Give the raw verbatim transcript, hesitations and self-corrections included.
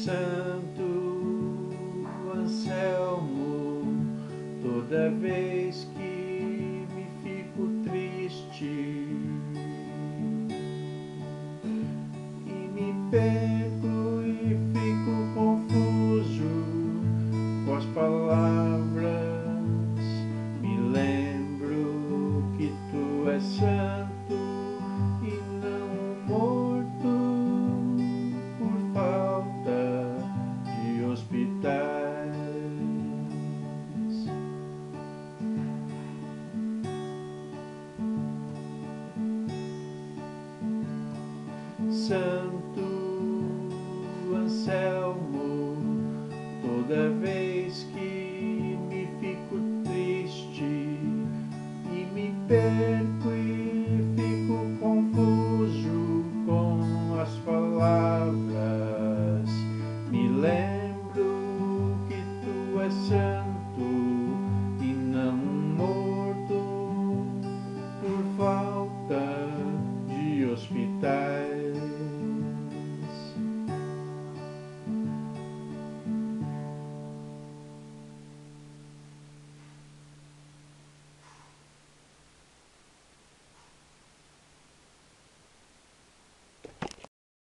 Santo Anselmo, toda vez que me fico triste e me perco e fico confuso com as palavras, me lembro que tu és santo e não morto por falta de hospitais. Santo Anselmo, toda vez